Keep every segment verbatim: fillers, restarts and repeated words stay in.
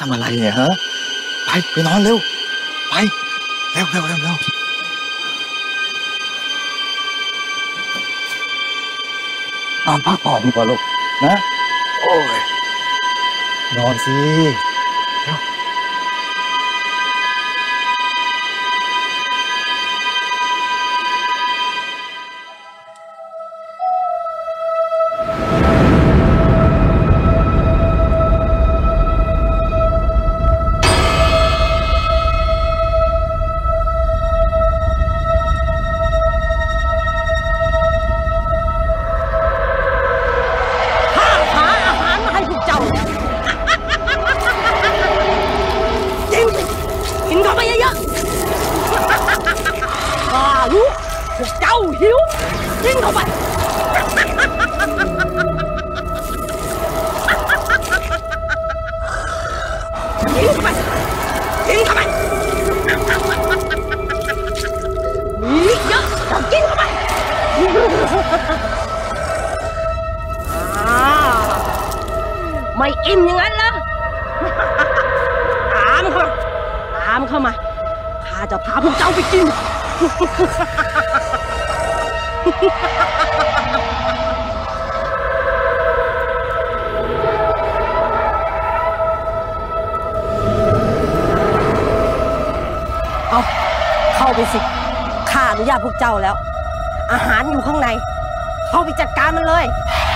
ทำอะไรเนี่ยฮะไปไปนอนเร็วไปเร็วเร็วเร็วเร็วนอนพักผ่อนดีกว่าลูกนะโอ้ยนอนสิเร็วเจ้าหิวกินเข้าไปกินเข้าไปกินเข้าไปมีเยอะจะกินเข้าไปไม่อิ่มอย่างนั้นเหรอตามเข้ามาตามเข้ามาข้าจะพาพวกเจ้าไปกินเอาเข้าไปสิข้าอนุญาตพวกเจ้าแล้วอาหารอยู่ข้างในเข้าไปจัดการมันเลย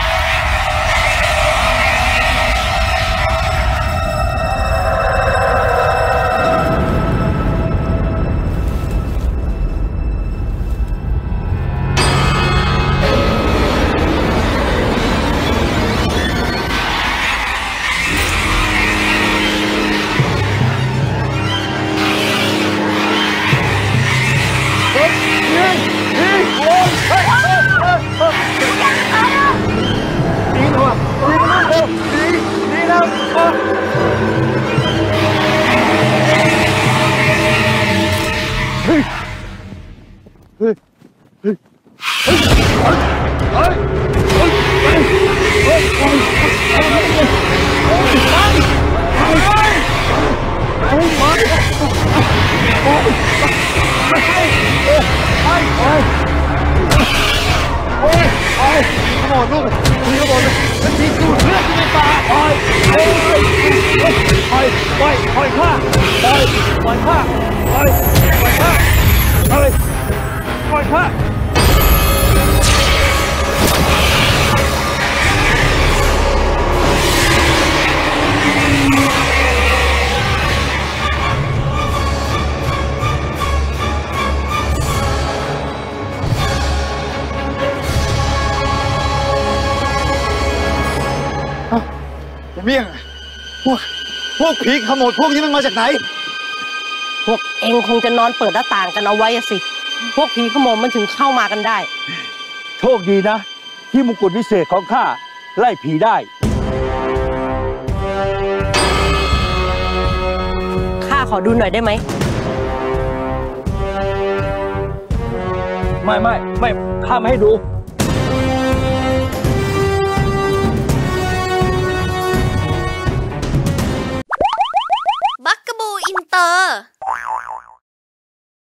เมี่ยงพวกพวกผีขโมยพวกนี้มันมาจากไหนพวกเองคงจะนอนเปิดหน้าต่างกันเอาไว้สิพวกผีขโมยมันถึงเข้ามากันได้โชคดีนะที่มงกุฎวิเศษของข้าไล่ผีได้ข้าขอดูหน่อยได้ไหมไม่ไม่ไม่ข้าไม่ให้ดูบักกะบูอินเตอร์